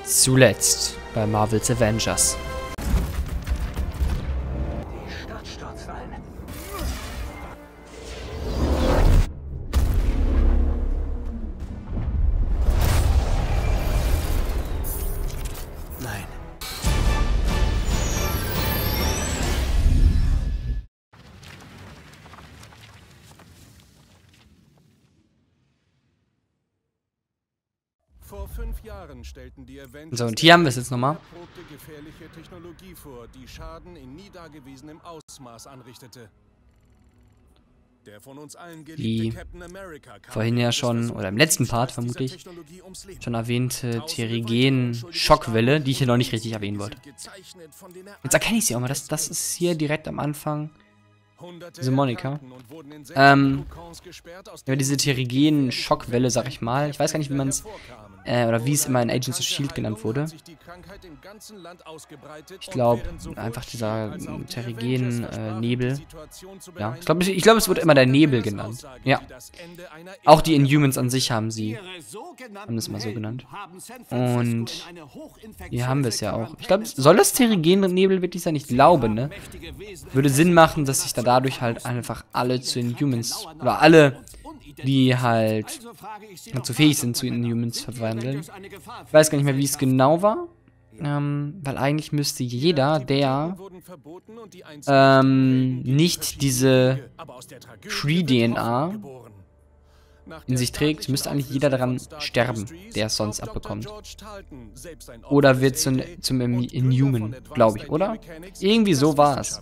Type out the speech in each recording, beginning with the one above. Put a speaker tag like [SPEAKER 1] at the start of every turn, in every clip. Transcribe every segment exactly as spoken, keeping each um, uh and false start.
[SPEAKER 1] Zuletzt bei Marvel's Avengers.
[SPEAKER 2] Die Stadt stürzt ein. Nein.
[SPEAKER 3] Vor fünf Jahren stellten die Avengers
[SPEAKER 1] So, und hier haben wir es jetzt nochmal.
[SPEAKER 3] erprobte gefährliche Technologie vor, die Schaden in nie dagewesenem Ausmaß anrichtete. Der von uns allen
[SPEAKER 1] Die
[SPEAKER 3] geliebte Captain America kam
[SPEAKER 1] vorhin ja
[SPEAKER 3] während des
[SPEAKER 1] schon,
[SPEAKER 3] Versuchs,
[SPEAKER 1] oder im letzten
[SPEAKER 3] die
[SPEAKER 1] Part
[SPEAKER 3] Stars dieser
[SPEAKER 1] vermutlich,
[SPEAKER 3] Technologie ums Leben.
[SPEAKER 1] schon erwähnte Terrigen-Schockwelle, die ich hier noch nicht richtig erwähnen wollte. Jetzt erkenne ich sie auch mal. Das, das ist hier direkt am Anfang. Diese Monika. Ähm, ja, diese Terrigen-Schockwelle, sag ich mal. Ich weiß gar nicht, wie man es, äh, oder wie es immer in Agents of Shield genannt wurde. Ich glaube, einfach dieser Terrigen-Nebel. Ja, ich glaube, ich glaub, es wird immer der Nebel genannt. Ja. Auch die Inhumans an sich haben sie, haben das mal so genannt. Und hier haben wir es ja auch. Ich glaube, soll das Terrigen-Nebel wirklich sein? Ich glaube, ne? Würde Sinn machen, dass sich da dadurch halt einfach alle zu Inhumans, oder alle, die halt zu fähig sind, zu Inhumans verwandeln. Ich weiß gar nicht mehr, wie es genau war. Ähm, weil eigentlich müsste jeder, der ähm, nicht diese Tree-D N A in sich trägt, müsste eigentlich jeder daran sterben, der es sonst abbekommt. Oder wird zum, zum Inhuman, glaube ich, oder? Irgendwie so war es.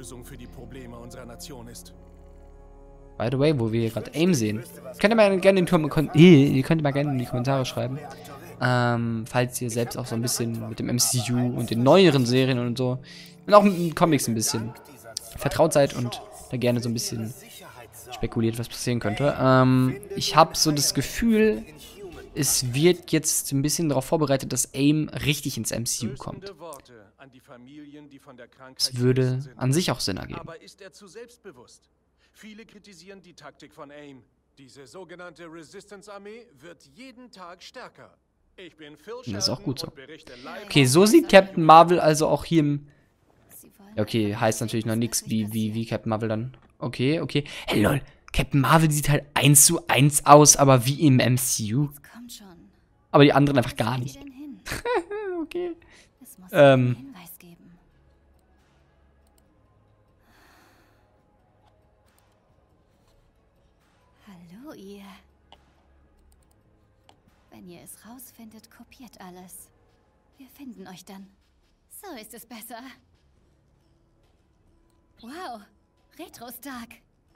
[SPEAKER 1] By the way, wo wir hier gerade Aim sehen. Könnt ihr mal gerne in die, Kom ihr könnt mal gerne in die Kommentare schreiben. Ähm, falls ihr selbst auch so ein bisschen mit dem M C U und den neueren Serien und so und auch mit den Comics ein bisschen vertraut seid und da gerne so ein bisschen spekuliert, was passieren könnte. Ähm, ich habe so das Gefühl, es wird jetzt ein bisschen darauf vorbereitet, dass AIM richtig ins M C U kommt. Es würde an sich auch Sinn ergeben.
[SPEAKER 3] Aber ist er zu selbstbewusst? Viele kritisieren die Taktik von AIM. Diese sogenannte Resistance-Armee wird jeden Tag stärker. Ich bin Phil
[SPEAKER 1] Und das ist auch gut so.
[SPEAKER 3] und berichte live
[SPEAKER 1] Okay, so sieht Captain Marvel also auch hier im... Okay, heißt natürlich noch nichts wie, wie, wie Captain Marvel dann. Okay, okay. Hey, lol. Captain Marvel sieht halt eins zu eins aus, aber wie im M C U. Aber die anderen einfach gar nicht. Okay. Ähm...
[SPEAKER 4] Hallo ihr. Wenn ihr es rausfindet, kopiert alles. Wir finden euch dann. So ist es besser. Wow, Retro-Stark.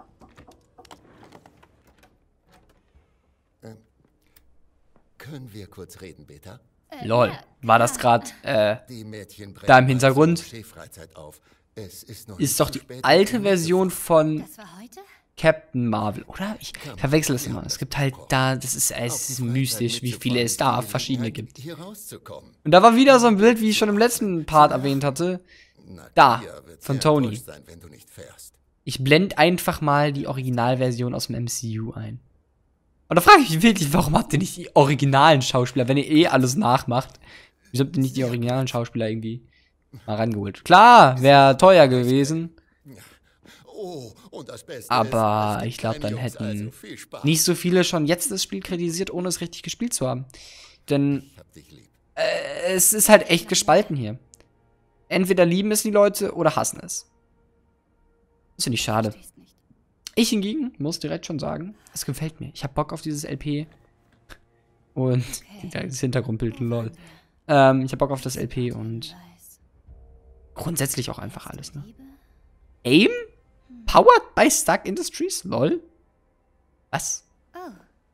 [SPEAKER 5] Ähm, können wir kurz reden, Beta?
[SPEAKER 4] Äh,
[SPEAKER 1] Lol.
[SPEAKER 4] ja,
[SPEAKER 1] War das
[SPEAKER 4] klar.
[SPEAKER 1] gerade, äh...
[SPEAKER 5] Die Mädchen brechen
[SPEAKER 1] Da im
[SPEAKER 5] bei
[SPEAKER 1] Hintergrund
[SPEAKER 5] zur Schäferzeit auf. Es ist, noch
[SPEAKER 1] ist
[SPEAKER 5] nicht
[SPEAKER 1] doch
[SPEAKER 5] zu
[SPEAKER 1] die
[SPEAKER 5] spät,
[SPEAKER 1] alte
[SPEAKER 5] um
[SPEAKER 1] Version von
[SPEAKER 4] Das war heute?
[SPEAKER 1] Captain Marvel, oder? Ich verwechsel es immer. Es gibt halt da, das ist, es ist mystisch, wie viele es da verschiedene gibt.
[SPEAKER 5] hier rauszukommen.
[SPEAKER 1] Und da war wieder so ein Bild, wie ich schon im letzten Part erwähnt hatte.
[SPEAKER 5] Na,
[SPEAKER 1] Da,
[SPEAKER 5] Tia wird
[SPEAKER 1] von
[SPEAKER 5] sehr
[SPEAKER 1] Tony.
[SPEAKER 5] enttäuscht sein, wenn du nicht fährst.
[SPEAKER 1] Ich blende einfach mal die Originalversion aus dem M C U ein. Und da frage ich mich wirklich, warum habt ihr nicht die originalen Schauspieler, wenn ihr eh alles nachmacht? Wieso habt ihr nicht die originalen Schauspieler irgendwie mal rangeholt? Klar, wäre teuer gewesen.
[SPEAKER 5] Oh, und das Beste
[SPEAKER 1] Aber
[SPEAKER 5] ist, es
[SPEAKER 1] ich glaube,
[SPEAKER 5] gibt
[SPEAKER 1] dann
[SPEAKER 5] keine Jungs,
[SPEAKER 1] hätten
[SPEAKER 5] also viel Spaß.
[SPEAKER 1] nicht so viele schon jetzt das Spiel kritisiert, ohne es richtig gespielt zu haben. Denn
[SPEAKER 5] Ich hab dich lieb.
[SPEAKER 1] äh, es ist halt echt gespalten hier. Entweder lieben es die Leute oder hassen es. Das finde ich schade.
[SPEAKER 4] Verstehst nicht.
[SPEAKER 1] Ich hingegen muss direkt schon sagen, es gefällt mir. Ich habe Bock auf dieses L P. Und
[SPEAKER 4] Okay.
[SPEAKER 1] das Hintergrundbild, lol. Ähm, ich habe Bock auf das L P und grundsätzlich auch einfach alles, ne?
[SPEAKER 4] Liebe?
[SPEAKER 1] AIM? Powered by Stark Industries? Lol. Was?
[SPEAKER 4] Oh,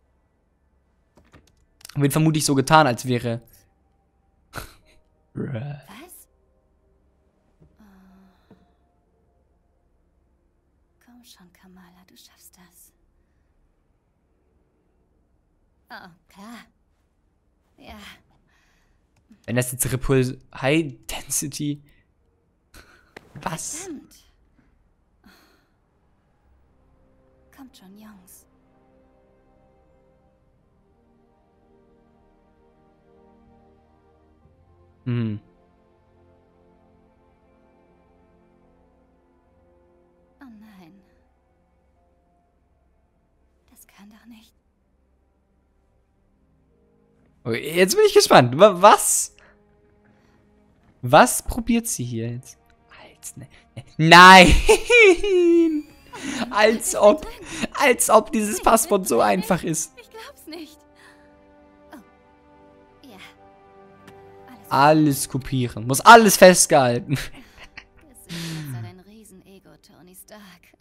[SPEAKER 1] Wird vermutlich so getan, als wäre. Bruh.
[SPEAKER 4] was? Oh. Komm schon, Kamala, du schaffst das. Oh, klar. Ja,
[SPEAKER 1] Wenn das jetzt Repul High Density. Was?
[SPEAKER 4] verdammt. Kommt schon, Jungs.
[SPEAKER 1] Hm.
[SPEAKER 4] Oh nein. Das kann doch nicht.
[SPEAKER 1] Okay, jetzt bin ich gespannt. Wa- Was? Was probiert sie hier jetzt? Als ne Nein! Als ob, als ob dieses Passwort so einfach ist.
[SPEAKER 4] Ich glaub's nicht. Oh. Ja. Alles.
[SPEAKER 1] Alles kopieren. Muss alles festgehalten.
[SPEAKER 4] Das ist hat ein Riesen-Ego, Tony Stark.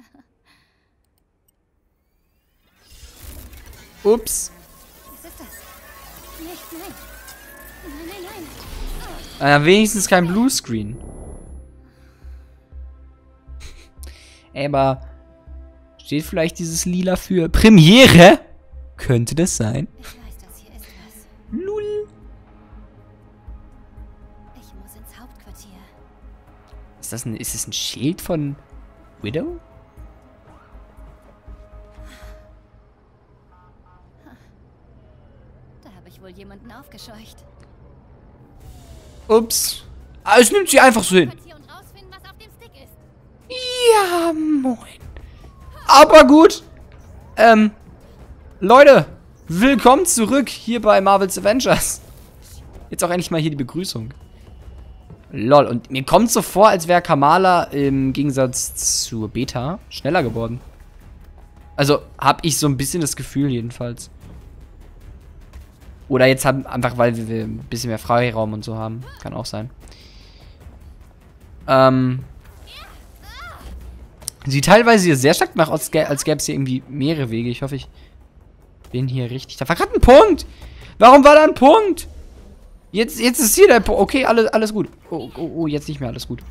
[SPEAKER 1] Ups.
[SPEAKER 4] Was ist das? Nicht, nein. Nein, nein, nein.
[SPEAKER 1] Äh, wenigstens kein Bluescreen. Aber steht vielleicht dieses Lila für Premiere? Könnte das sein?
[SPEAKER 4] Ich weiß, das hier ist was.
[SPEAKER 1] Lul.
[SPEAKER 4] Ich muss ins Hauptquartier.
[SPEAKER 1] Ist das ein, ist das ein Schild von Widow?
[SPEAKER 4] Da habe ich wohl jemanden aufgescheucht.
[SPEAKER 1] Ups. Ah, es nimmt sie einfach so hin.
[SPEAKER 4] Quartier und rausfinden, was auf dem Stick ist.
[SPEAKER 1] Ja, moin. Aber gut. Ähm, Leute, willkommen zurück hier bei Marvel's Avengers. Jetzt auch endlich mal hier die Begrüßung. Lol, und mir kommt so vor, als wäre Kamala im Gegensatz zur Beta schneller geworden. Also, habe ich so ein bisschen das Gefühl jedenfalls. Oder jetzt haben, einfach weil wir ein bisschen mehr Freiraum und so haben. Kann auch sein. Ähm... Sieht teilweise hier sehr stark nach aus, als gäbe es hier irgendwie mehrere Wege. Ich hoffe, ich bin hier richtig. Da war gerade ein Punkt. Warum war da ein Punkt? Jetzt, jetzt ist hier der Punkt. Okay, alles, alles gut. Oh, oh, oh, jetzt nicht mehr alles gut.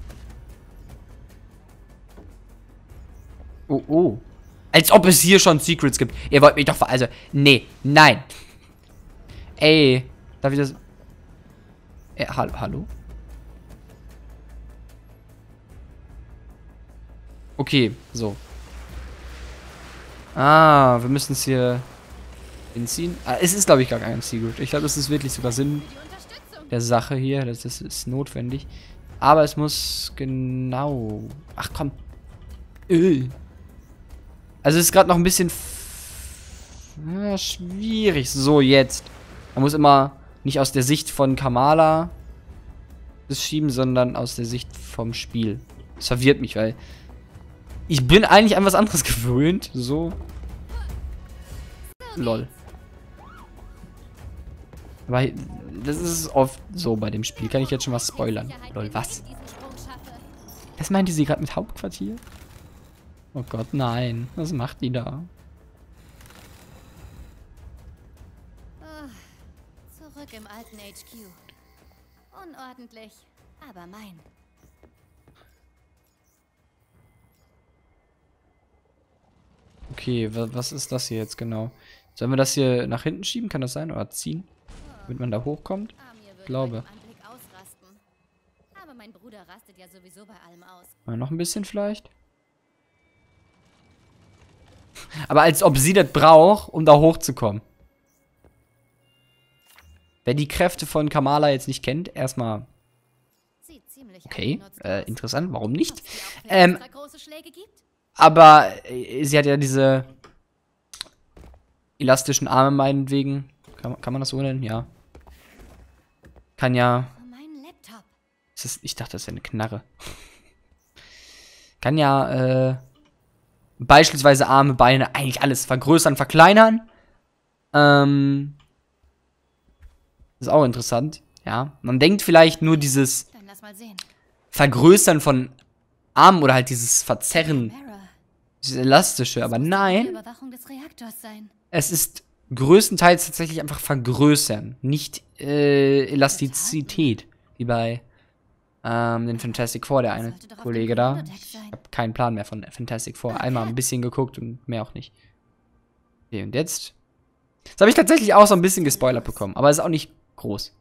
[SPEAKER 1] Oh, oh. Als ob es hier schon Secrets gibt. Ihr wollt mich doch ver... Also, nee, nein. Ey, darf ich das... Äh, hallo, hallo? Okay, so. Ah, wir müssen es hier hinziehen. Ah, es ist, glaube ich, gar kein Secret. Ich glaube, das ist wirklich sogar Sinn der Sache hier. Das ist, ist notwendig. Aber es muss genau... Ach, komm. Öh. Also es ist gerade noch ein bisschen... Ja, schwierig. So, jetzt. Man muss immer nicht aus der Sicht von Kamala das schieben, sondern aus der Sicht vom Spiel. Das verwirrt mich, weil... Ich bin eigentlich an was anderes gewöhnt. So. Lol. Weil das ist oft so bei dem Spiel. Kann ich jetzt schon was spoilern? Lol, was? Was meinte sie gerade mit Hauptquartier? Oh Gott, nein. Was macht die da?
[SPEAKER 4] Zurück im alten H Q. Unordentlich, aber mein.
[SPEAKER 1] Okay, wa was ist das hier jetzt genau? Sollen wir das hier nach hinten schieben? Kann das sein? Oder ziehen? Damit man da hochkommt? Ich glaube.
[SPEAKER 4] Aber mein Bruder rastet ja sowieso bei allem aus.
[SPEAKER 1] Mal noch ein bisschen vielleicht? Aber als ob sie das braucht, um da hochzukommen. Wer die Kräfte von Kamala jetzt nicht kennt, erstmal... Okay, äh, interessant. Warum nicht? Ähm... Aber äh, sie hat ja diese elastischen Arme meinetwegen. Kann, kann man das so nennen? Ja. Kann ja... Ist das, ich dachte, das wäre eine Knarre. Kann ja äh, beispielsweise Arme, Beine, eigentlich alles vergrößern, verkleinern. Ähm, ist auch interessant. Ja. Man denkt vielleicht nur dieses Vergrößern von Armen oder halt dieses Verzerren. Dieses Elastische, aber nein. Es ist größtenteils tatsächlich einfach vergrößern, nicht äh, Elastizität, wie bei ähm, den Fantastic Four, der eine Kollege da. Ich habe keinen Plan mehr von Fantastic Four. Einmal ein bisschen geguckt und mehr auch nicht. Okay, und jetzt? Das habe ich tatsächlich auch so ein bisschen gespoilert bekommen, aber es ist auch nicht groß.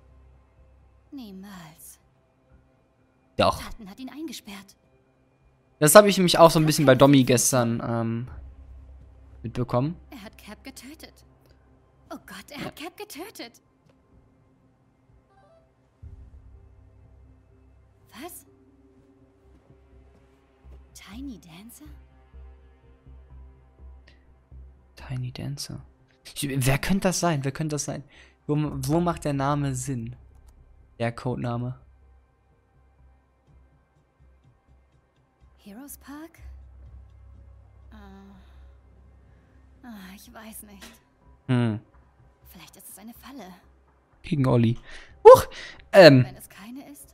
[SPEAKER 4] Niemals.
[SPEAKER 1] Doch.
[SPEAKER 4] Taten hat ihn eingesperrt.
[SPEAKER 1] Das habe ich nämlich auch so ein bisschen bei Dommy gestern ähm, mitbekommen.
[SPEAKER 4] Er hat Cap getötet. Oh Gott, er hat Cap getötet. Was? Tiny Dancer?
[SPEAKER 1] Tiny Dancer. Ich, wer könnte das sein? Wer könnte das sein? Wo, wo macht der Name Sinn? Der Codename.
[SPEAKER 4] Heroes Park? Ah, ah, ich weiß nicht.
[SPEAKER 1] Hm.
[SPEAKER 4] Vielleicht ist es eine Falle.
[SPEAKER 1] Gegen Olli. Huch! Ähm.
[SPEAKER 4] Wenn es keine ist?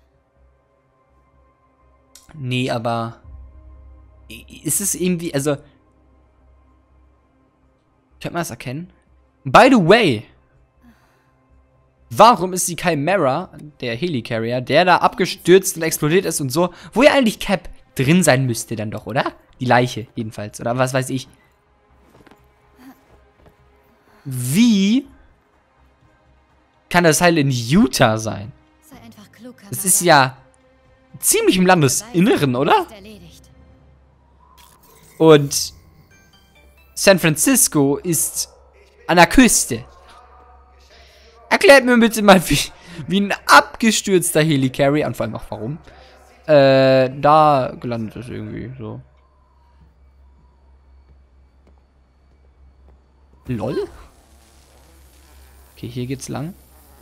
[SPEAKER 1] Nee, aber. Ist es irgendwie. Also. Könnte man das erkennen? By the way. Warum ist die Chimera, der Helicarrier, der da abgestürzt und explodiert ist und so, wo ja eigentlich Cap drin sein müsste dann doch, oder? Die Leiche jedenfalls, oder was weiß ich. Wie kann das Teil in Utah sein?
[SPEAKER 4] Sei einfach klug, Kamala.
[SPEAKER 1] Das ist ja ziemlich im Landesinneren, oder?
[SPEAKER 4] Ist erledigt.
[SPEAKER 1] Und San Francisco ist an der Küste. Erklärt mir bitte mal, wie, wie ein abgestürzter Helicarrier, und vor allem auch warum, äh, da gelandet ist irgendwie, so. Lol? Okay, hier geht's lang.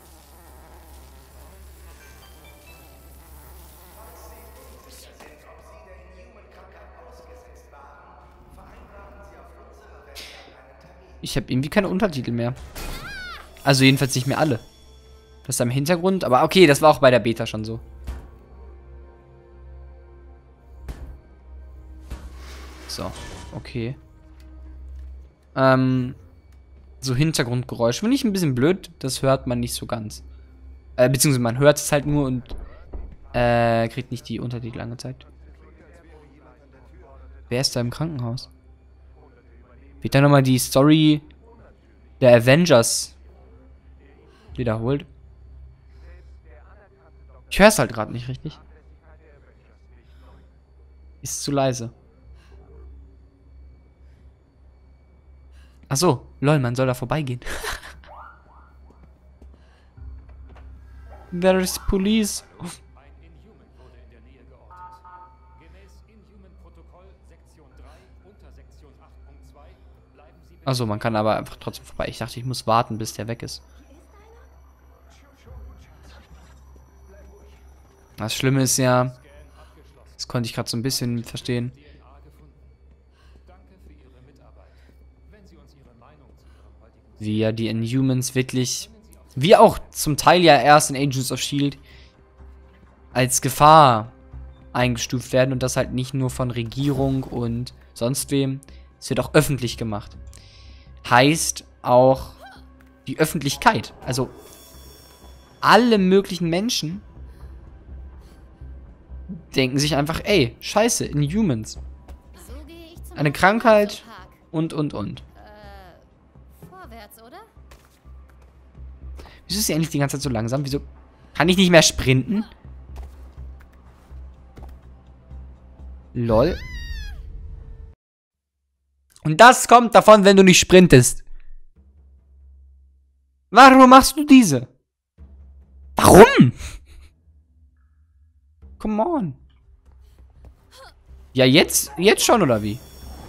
[SPEAKER 1] Ich habe irgendwie keine Untertitel mehr. Also jedenfalls nicht mehr alle. Das ist im Hintergrund, aber okay, das war auch bei der Beta schon so. So, okay. Ähm, so Hintergrundgeräusch. Finde ich ein bisschen blöd, das hört man nicht so ganz. Äh, beziehungsweise man hört es halt nur und äh, kriegt nicht die Untertitel angezeigt. Wer ist da im Krankenhaus? Wird da nochmal die Story der Avengers wiederholt? Ich höre es halt gerade nicht richtig. Ist zu leise. Ach so, lol, man soll da vorbeigehen. There is police. Also man kann aber einfach trotzdem vorbei. Ich dachte, ich muss warten, bis der weg ist. Das Schlimme ist ja, das konnte ich gerade so ein bisschen verstehen. Wie ja die Inhumans wirklich, wie auch zum Teil ja erst in Agents of Shield, als Gefahr eingestuft werden und das halt nicht nur von Regierung und sonst wem. Es wird auch öffentlich gemacht. Heißt auch die Öffentlichkeit. Also alle möglichen Menschen denken sich einfach, ey, scheiße, Inhumans.
[SPEAKER 4] So gehe ich zum
[SPEAKER 1] Eine Krankheit und, und, und.
[SPEAKER 4] Äh, vorwärts, oder?
[SPEAKER 1] Wieso ist sie eigentlich die ganze Zeit so langsam? Wieso kann ich nicht mehr sprinten? Lol. Und das kommt davon, wenn du nicht sprintest. Warum machst du diese? Warum? Come on. Ja, jetzt, jetzt schon, oder wie?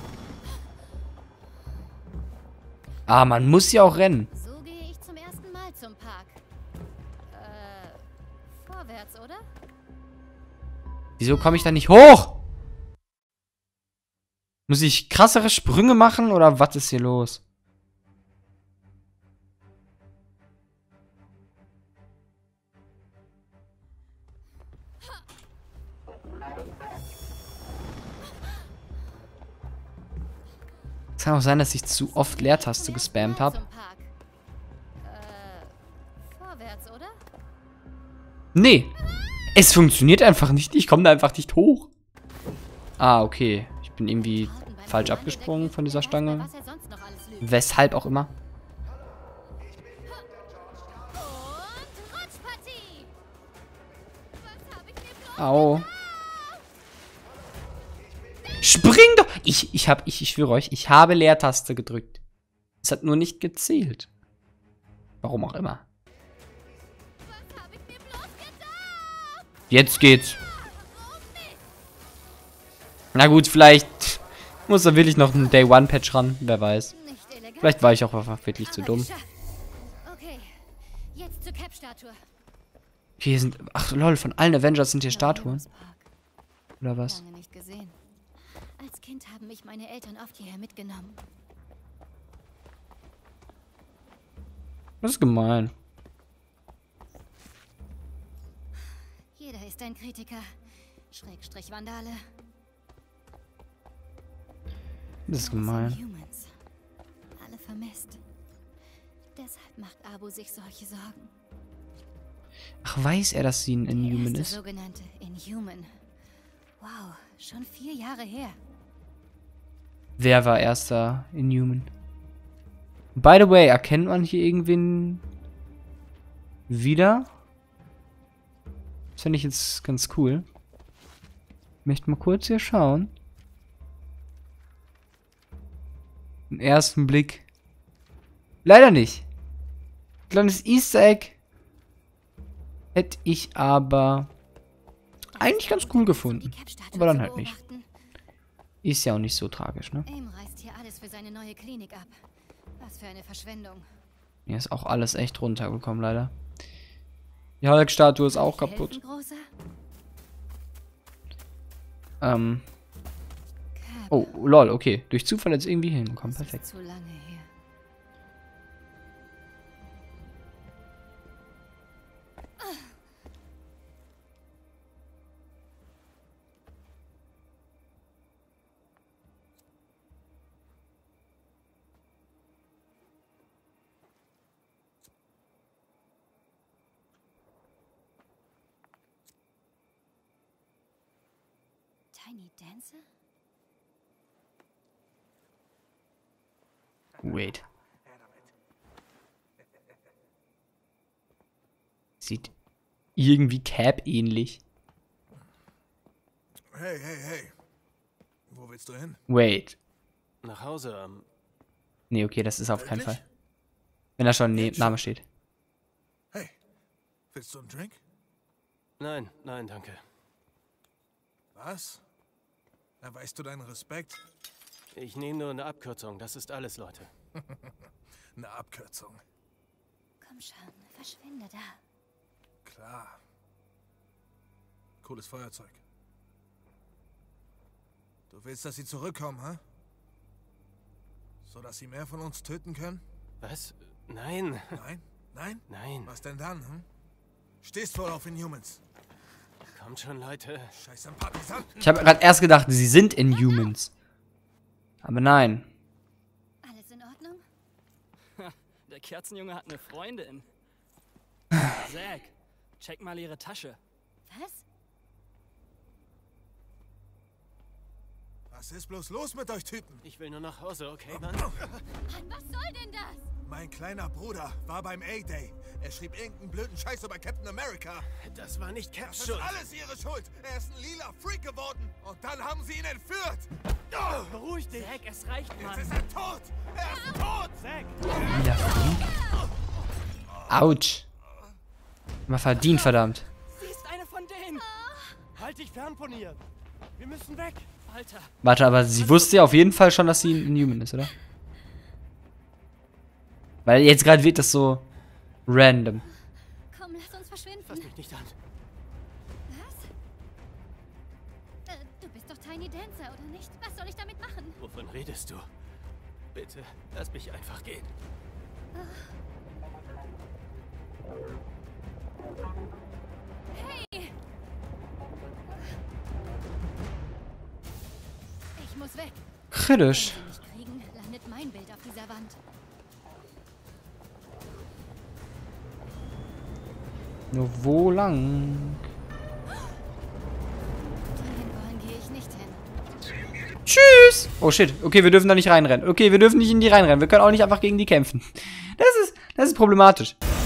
[SPEAKER 1] Ah, man muss ja auch rennen.
[SPEAKER 4] So gehe ich zum ersten Mal zum Park. Äh, vorwärts, oder?
[SPEAKER 1] Wieso komme ich da nicht hoch? Muss ich krassere Sprünge machen oder was ist hier los? Es kann auch sein, dass ich zu oft Leertaste gespammt habe.
[SPEAKER 4] Zum Park. Äh, vorwärts, oder?
[SPEAKER 1] Nee, es funktioniert einfach nicht. Ich komme da einfach nicht hoch. Ah, okay. Ich bin irgendwie falsch abgesprungen von dieser Stange.
[SPEAKER 4] Was er sonst noch alles lügt.
[SPEAKER 1] Weshalb auch immer.
[SPEAKER 4] Und Rutschpartie! Was hab ich mir bloß
[SPEAKER 1] Au. Spring doch! Ich, ich hab, ich, ich schwöre euch, ich habe Leertaste gedrückt. Es hat nur nicht gezählt. Warum auch immer. Jetzt geht's. Na gut, vielleicht muss da wirklich noch ein Day One Patch ran. Wer weiß. Vielleicht war ich auch einfach wirklich zu dumm.
[SPEAKER 4] Okay, jetzt zur Cap-Statue.
[SPEAKER 1] Hier sind... Ach lol, von allen Avengers sind hier Statuen. Oder was?
[SPEAKER 4] Lange nicht gesehen. Als Kind haben mich meine Eltern oft hierher mitgenommen.
[SPEAKER 1] Das ist gemein.
[SPEAKER 4] Jeder ist ein Kritiker. Schrägstrich Vandale.
[SPEAKER 1] Das ist gemein.
[SPEAKER 4] Humans. Alle vermisst. Deshalb macht Abu sich solche Sorgen.
[SPEAKER 1] Ach, weiß er, dass sie ein Inhuman
[SPEAKER 4] Der
[SPEAKER 1] ist?
[SPEAKER 4] sogenannte Inhuman. Wow, schon vier Jahre her.
[SPEAKER 1] Wer war erster Inhuman? By the way, erkennt man hier irgendwen wieder? Das finde ich jetzt ganz cool. Ich möchte mal kurz hier schauen. Im ersten Blick. Leider nicht. Kleines Easter Egg. Hätte ich aber eigentlich ganz cool gefunden. Aber dann halt nicht. Ist ja auch nicht so tragisch, ne?
[SPEAKER 4] Aim reißt hier alles für seine neue Klinik ab. Was für eine Verschwendung.
[SPEAKER 1] Hier ist auch alles echt runtergekommen, leider. Die Hulk-Statue ist auch kaputt. Ähm. Oh, lol, okay. Durch Zufall jetzt irgendwie hingekommen. Perfekt.
[SPEAKER 4] Zu lange her. Tiny Dancer?
[SPEAKER 1] Wait. Sieht irgendwie Cap ähnlich.
[SPEAKER 3] Hey, hey, hey. Wo willst du hin?
[SPEAKER 1] Wait.
[SPEAKER 6] Nach Hause, ähm...
[SPEAKER 1] Nee, okay, das ist auf keinen Fall. Wenn da schon ein Name steht.
[SPEAKER 3] Hey, willst du einen Drink?
[SPEAKER 6] Nein, nein, danke.
[SPEAKER 3] Was? Erweist du deinen Respekt?
[SPEAKER 6] Ich nehme nur eine Abkürzung, das ist alles, Leute.
[SPEAKER 3] Eine Abkürzung.
[SPEAKER 4] Komm schon, verschwinde da.
[SPEAKER 3] Klar. Cooles Feuerzeug. Du willst, dass sie zurückkommen, hä? So, dass sie mehr von uns töten können?
[SPEAKER 6] Was? Nein.
[SPEAKER 3] Nein? Nein?
[SPEAKER 6] Nein.
[SPEAKER 3] Was denn dann, hm? Stehst wohl auf Inhumans.
[SPEAKER 6] Kommt schon, Leute.
[SPEAKER 3] Scheiß Sympathisanten.
[SPEAKER 1] Ich habe gerade erst gedacht, sie sind Inhumans. Aber nein.
[SPEAKER 4] Alles in Ordnung?
[SPEAKER 7] Der Kerzenjunge hat eine Freundin. Zack, check mal ihre Tasche.
[SPEAKER 4] Was?
[SPEAKER 3] Was ist bloß los mit euch Typen?
[SPEAKER 6] Ich will nur nach Hause, okay, Mann?
[SPEAKER 4] Mann, was soll denn das?
[SPEAKER 3] Mein kleiner Bruder war beim A-Day. Er schrieb irgendeinen blöden Scheiß über Captain America.
[SPEAKER 6] Das war nicht Caps
[SPEAKER 3] Das ist
[SPEAKER 6] Schuld.
[SPEAKER 3] alles ihre Schuld. Er ist ein lila Freak geworden. Und dann haben sie ihn entführt.
[SPEAKER 7] Beruhig dich. Zack, es reicht,
[SPEAKER 3] Jetzt
[SPEAKER 7] Mann.
[SPEAKER 3] ist er tot. Er ist tot.
[SPEAKER 7] Zack.
[SPEAKER 1] Wieder Freak. Autsch. Mal verdient, verdammt.
[SPEAKER 7] Sie ist eine von denen. Halt dich fern von ihr. Wir müssen weg. Alter.
[SPEAKER 1] Warte, aber sie wusste ja auf jeden Fall schon, dass sie ein Inhuman ist, oder? Weil jetzt gerade wird das so random.
[SPEAKER 4] Komm, lass uns verschwinden.
[SPEAKER 6] Fass mich nicht an.
[SPEAKER 4] Was? Äh, du bist doch Tiny Dancer, oder nicht? Was soll ich damit machen?
[SPEAKER 6] Wovon redest du? Bitte, lass mich einfach gehen.
[SPEAKER 4] Hey! Ich muss weg.
[SPEAKER 1] Kritisch.
[SPEAKER 4] Wenn sie mich kriegen, landet mein Bild auf dieser Wand.
[SPEAKER 1] Nur wo lang?
[SPEAKER 4] Dahin wollen gehe ich nicht hin.
[SPEAKER 1] Tschüss! Oh shit. Okay, wir dürfen da nicht reinrennen. Okay, wir dürfen nicht in die reinrennen. Wir können auch nicht einfach gegen die kämpfen. Das ist, das ist problematisch.